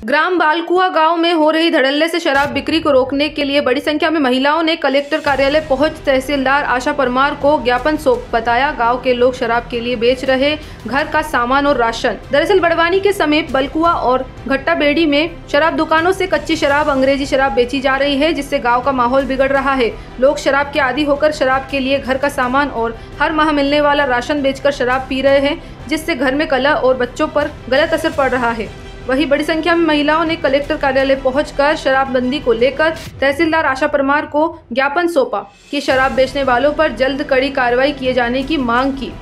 ग्राम बालकुआ गांव में हो रही धड़ल्ले से शराब बिक्री को रोकने के लिए बड़ी संख्या में महिलाओं ने कलेक्टर कार्यालय पहुंच तहसीलदार आशा परमार को ज्ञापन सौंप बताया गांव के लोग शराब के लिए बेच रहे घर का सामान और राशन। दरअसल बड़वानी के समीप बलकुआ और घट्टा बेड़ी में शराब दुकानों से कच्ची शराब अंग्रेजी शराब बेची जा रही है, जिससे गाँव का माहौल बिगड़ रहा है। लोग शराब के आदी होकर शराब के लिए घर का सामान और हर माह मिलने वाला राशन बेचकर शराब पी रहे हैं, जिससे घर में कलह और बच्चों पर गलत असर पड़ रहा है। वहीं बड़ी संख्या में महिलाओं ने कलेक्टर कार्यालय पहुंचकर शराबबंदी को लेकर तहसीलदार आशा परमार को ज्ञापन सौंपा कि शराब बेचने वालों पर जल्द कड़ी कार्रवाई किए जाने की मांग की।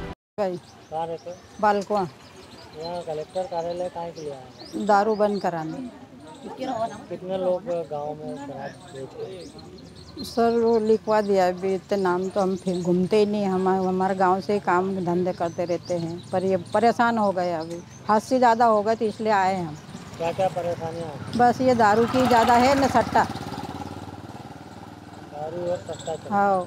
बालकुआ यहाँ कलेक्टर कार्यालय कहाँ के लिए आए? दारू बंद कराने। कितने लोग गांव में शराब बेचते हैं? सर वो लिखवा दिया है, इतने नाम तो हम फिर घूमते ही नहीं, हम हमारे गांव से काम धंधे करते रहते हैं, पर ये परेशान हो गए, अभी हद से ज़्यादा हो गए तो इसलिए आए हम। क्या क्या परेशानियाँ? बस ये दारू की ज़्यादा है न सट्टा। दारू और सट्टा। हाँ।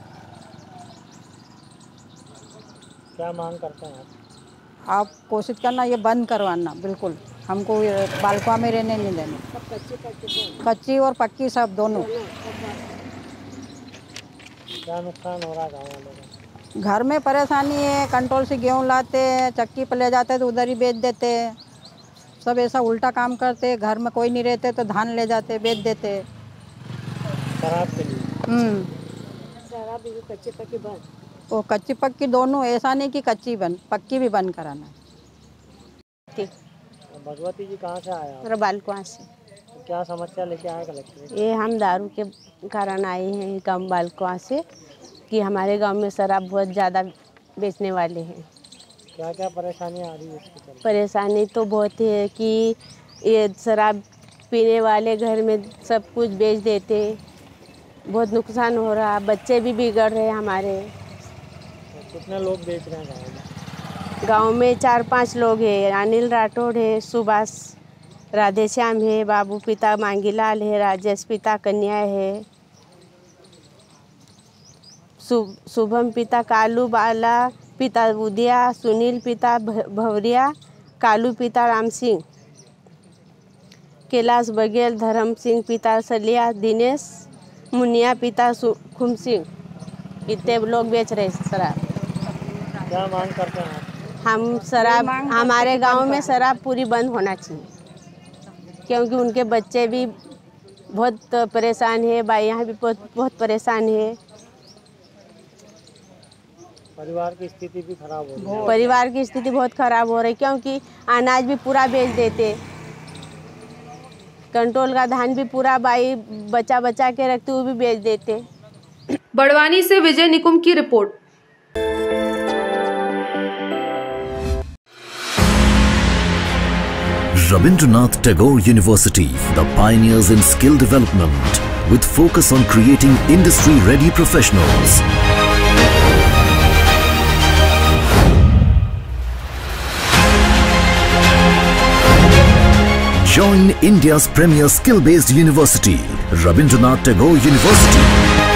क्या मांग करते हैं आप कोशिश करना ये बंद करवाना, बिल्कुल हमको बालकुआ में रहने नहीं देना। कच्ची और पक्की सब दोनों। क्या नुकसान हो रहा है गाँव वालों का? घर में परेशानी है, कंट्रोल से गेहूँ लाते हैं, चक्की पर ले जाते तो उधर ही बेच देते हैं, सब ऐसा उल्टा काम करते हैं। घर में कोई नहीं रहते तो धान ले जाते बेच देते। शराब के लिए शराब कच्ची पक्की बंद, वो कच्ची पक्की दोनों, ऐसा नहीं कि कच्ची बंद, पक्की भी बंद कराना है। भगवती जी कहाँ से आए आप? बालकुआ से। क्या समस्या लेके आए कलेक्टर? ये हम दारू के कारण आए हैं गाँव बालकुआ से कि हमारे गांव में शराब बहुत ज़्यादा बेचने वाले हैं। क्या क्या परेशानियाँ आ रही है इसके चलते? परेशानी तो बहुत है कि ये शराब पीने वाले घर में सब कुछ बेच देते, बहुत नुकसान हो रहा, बच्चे भी बिगड़ रहे हैं हमारे। कितने लोग बेच रहे हैं गाँव में? गांव में 4-5 लोग हैं। अनिल राठौड़ है, सुभाष राधेश्याम है, बाबू पिता मांगीलाल है, राजेश पिता कन्या है, शुभम पिता कालू बाला, पिता उदया, सुनील पिता भवरिया, कालू पिता राम सिंह, कैलाश बघेल, धर्म सिंह पिता सलिया, दिनेश मुनिया पिता खुम सिंह, इतने लोग बेच रहे शराब। क्या मांग करते हैं? हम शराब, हमारे गांव में शराब पूरी बंद होना चाहिए, क्योंकि उनके बच्चे भी बहुत परेशान है, भाई यहाँ भी बहुत परेशान है। परिवार की स्थिति भी खराब हो रही है। परिवार की स्थिति बहुत खराब हो रही, क्योंकि अनाज भी पूरा बेच देते, कंट्रोल का धान भी पूरा भाई बचा बचा के रखते, वो भी बेच देते। बड़वानी से विजय निकुम की report. Rabindranath Tagore University, the pioneers in skill development, with focus on creating industry-ready professionals. Join India's premier skill-based university, Rabindranath Tagore University.